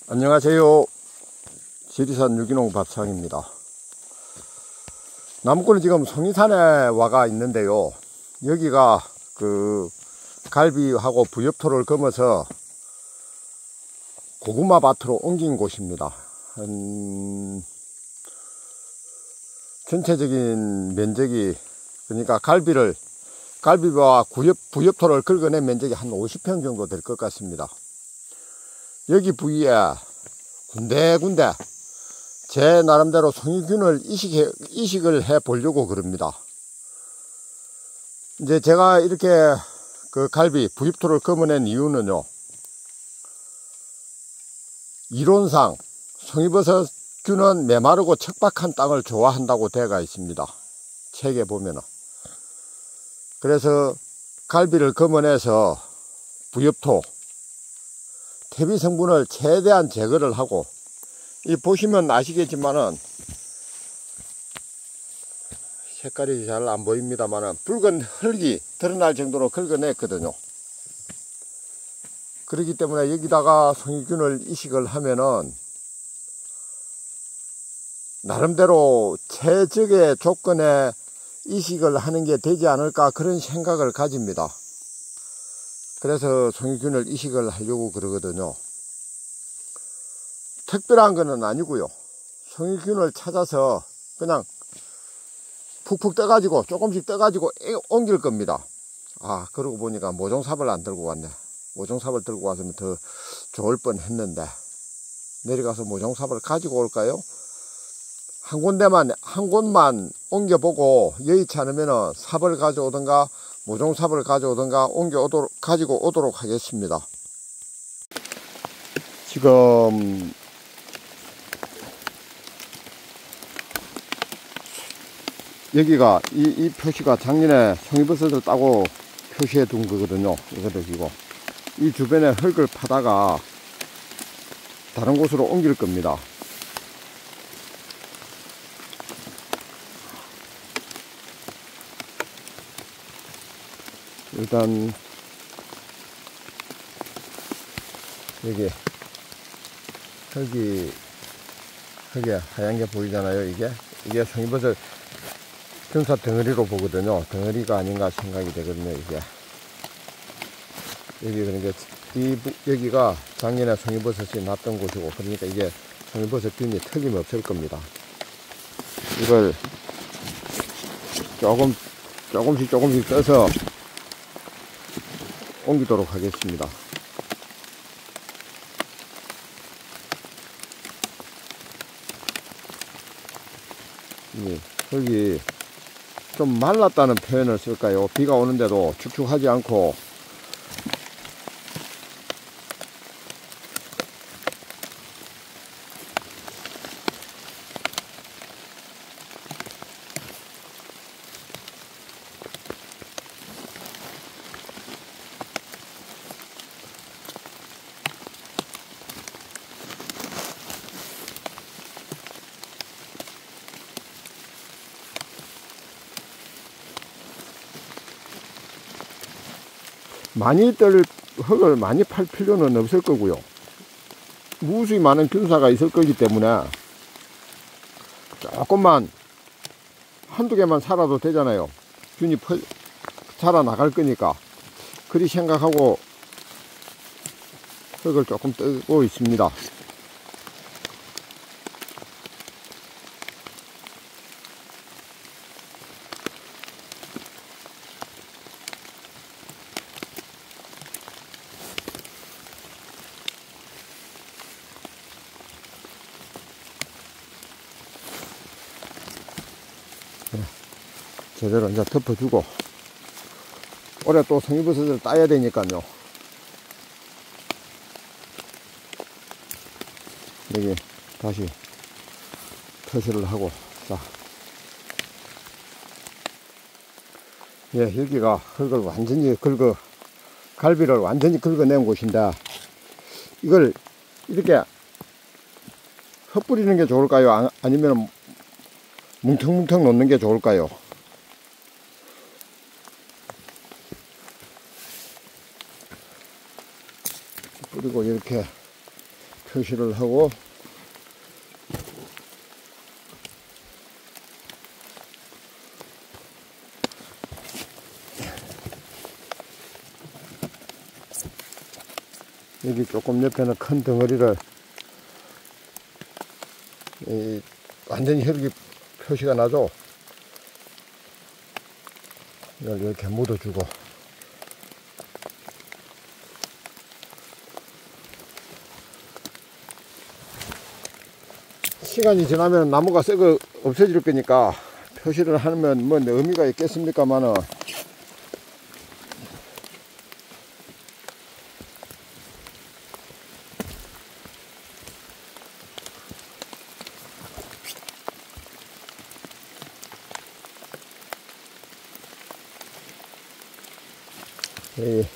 안녕하세요. 지리산 유기농 밥상입니다. 나무꾼은 지금 송이산에 와가 있는데요. 여기가 그 갈비하고 부엽토를 검어서 고구마 밭으로 옮긴 곳입니다. 전체적인 면적이, 그러니까 갈비와 부엽토를 긁어낸 면적이 한 50평 정도 될 것 같습니다. 여기 부위에 군데군데 제 나름대로 송이균을 이식을 해 보려고 그럽니다. 이제 제가 이렇게 그 갈비, 부엽토를 검어낸 이유는요, 이론상 송이버섯균은 메마르고 척박한 땅을 좋아한다고 되어가 있습니다. 책에 보면은. 그래서 갈비를 검어내서 부엽토, 퇴비 성분을 최대한 제거를 하고, 이 보시면 아시겠지만은 색깔이 잘 안 보입니다만은 붉은 흙이 드러날 정도로 긁어냈거든요. 그렇기 때문에 여기다가 송이균을 이식을 하면은 나름대로 최적의 조건에 이식을 하는 게 되지 않을까, 그런 생각을 가집니다. 그래서 송이균을 이식을 하려고 그러거든요. 특별한 거는 아니고요. 송이균을 찾아서 그냥 푹푹 떠가지고 조금씩 떠가지고 옮길 겁니다. 아, 그러고 보니까 모종삽을 안 들고 왔네. 모종삽을 들고 왔으면 더 좋을 뻔 했는데, 내려가서 모종삽을 가지고 올까요? 한 곳만 옮겨보고 여의치 않으면은 삽을 가져오든가 모종삽을 가져오든가 가지고 오도록 하겠습니다. 지금 여기가 이 표시가 작년에 송이버섯을 따고 표시해 둔 거거든요. 이거 이 주변에 흙을 파다가 다른 곳으로 옮길 겁니다. 일단 여기 흙이 하얀 게 보이잖아요. 이게 송이버섯 균사 덩어리로 보거든요. 덩어리가 아닌가 생각이 되거든요. 이게 여기, 그러니까 여기가 작년에 송이버섯이 났던 곳이고, 그러니까 이게 송이버섯 균이 틀림없을 겁니다. 이걸 조금씩 떠서 옮기도록 하겠습니다. 흙이 좀 말랐다는 표현을 쓸까요? 비가 오는데도 축축하지 않고, 흙을 많이 팔 필요는 없을 거고요. 무수히 많은 균사가 있을 거기 때문에 조금만, 한두 개만 살아도 되잖아요. 균이 살아나갈 거니까. 그리 생각하고 흙을 조금 뜨고 있습니다. 제대로 이제 덮어주고, 올해 또 송이버섯을 따야 되니까요. 여기 다시 표시를 하고, 자, 예, 여기가 흙을 완전히 갈비를 완전히 긁어낸 곳인데, 이걸 이렇게 흩뿌리는 게 좋을까요? 아니면 뭉텅뭉텅 놓는 게 좋을까요? 그리고 이렇게 표시를 하고 여기 조금 옆에는 큰 덩어리를 완전히 혈기 표시가 나죠. 이걸 이렇게 묻어주고 시간이 지나면 나무가 썩어 없어질 거니까 표시를 하면 뭐 의미가 있겠습니까만은 이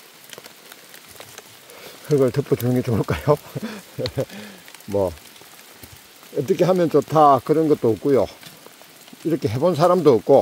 흙을 덮어주는 게 좋을까요? 뭐 어떻게 하면 좋다 그런 것도 없고요. 이렇게 해본 사람도 없고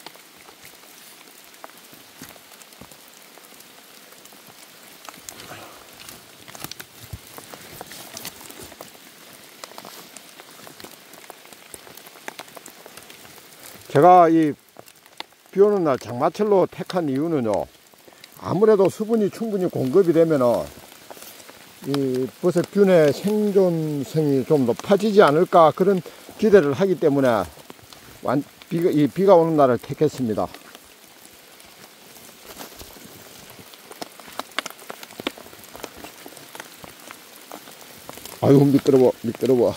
제가 이 비 오는 날 장마철로 택한 이유는요, 아무래도 수분이 충분히 공급이 되면은 이 버섯균의 생존성이 좀 높아지지 않을까 그런 기대를 하기 때문에 비가 오는 날을 택했습니다. 아유 미끄러워 미끄러워.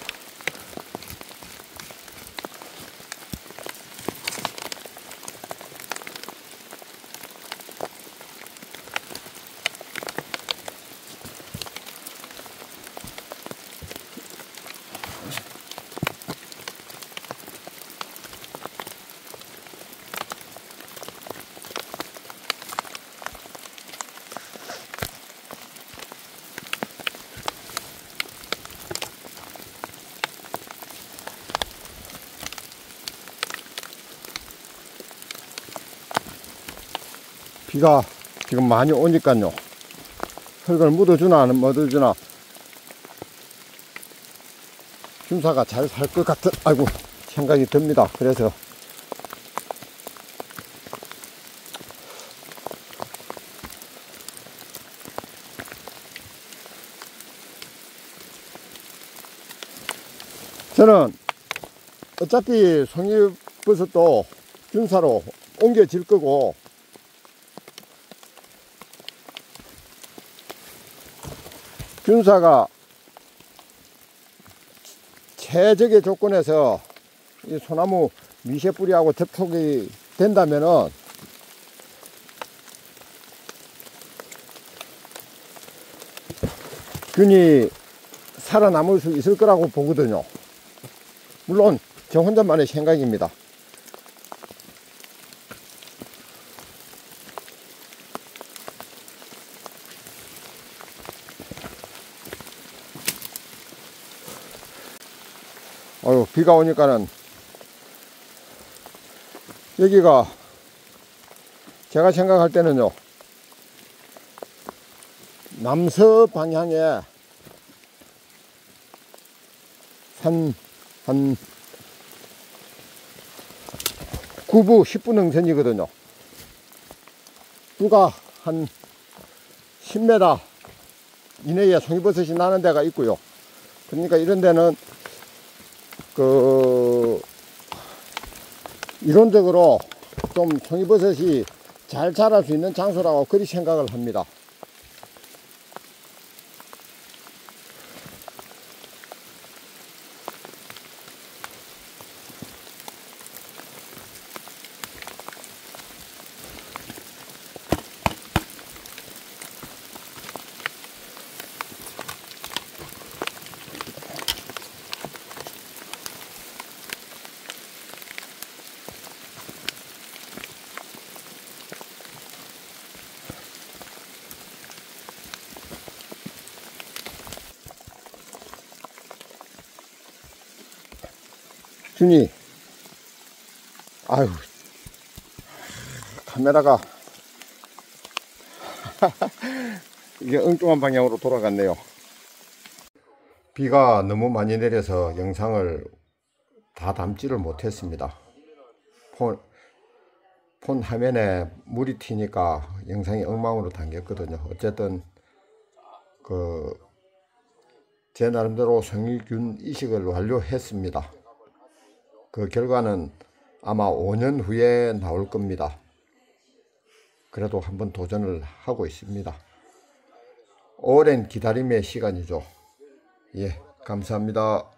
비가 지금 많이 오니까요, 흙을 묻어주나 안 묻어주나 균사가 잘 살 것 같은 아이고 생각이 듭니다. 그래서 저는 어차피 송이버섯도 균사로 옮겨질 거고 균사가 최적의 조건에서 이 소나무 미세뿌리하고 접촉이 된다면은 균이 살아남을 수 있을 거라고 보거든요. 물론 저 혼자만의 생각입니다. 비가 오니까는 여기가 제가 생각할 때는요, 남서 방향에 한 9부 10부 능선이거든요. 누가 한 10m 이내에 송이버섯이 나는 데가 있고요. 그러니까 이런 데는 이론적으로 좀 송이버섯이 잘 자랄 수 있는 장소라고 그리 생각을 합니다. 균이 아유 카메라가 이게 엉뚱한 방향으로 돌아갔네요. 비가 너무 많이 내려서 영상을 다 담지를 못했습니다. 폰 화면에 물이 튀니까 영상이 엉망으로 담겼거든요. 어쨌든 제 나름대로 성유균 이식을 완료했습니다. 그 결과는 아마 5년 후에 나올 겁니다. 그래도 한번 도전을 하고 있습니다. 오랜 기다림의 시간이죠. 예, 감사합니다.